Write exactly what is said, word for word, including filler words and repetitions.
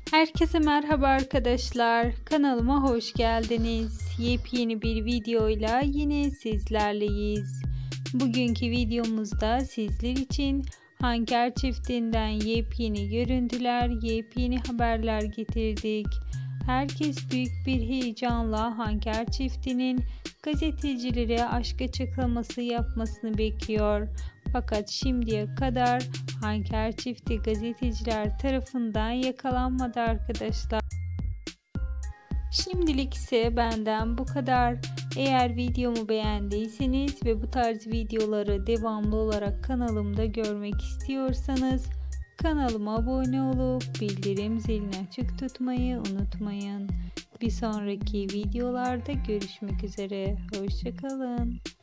Herkese merhaba arkadaşlar. Kanalıma hoş geldiniz. Yepyeni bir videoyla yine sizlerleyiz. Bugünkü videomuzda sizler için Hanker çiftinden yepyeni görüntüler, yepyeni haberler getirdik. Herkes büyük bir heyecanla Hanker çiftinin gazetecilere aşk açıklaması yapmasını bekliyor. Fakat şimdiye kadar Hanker çifti gazeteciler tarafından yakalanmadı arkadaşlar. Şimdilik ise benden bu kadar. Eğer videomu beğendiyseniz ve bu tarz videoları devamlı olarak kanalımda görmek istiyorsanız kanalıma abone olup bildirim zilini açık tutmayı unutmayın. Bir sonraki videolarda görüşmek üzere. Hoşça kalın.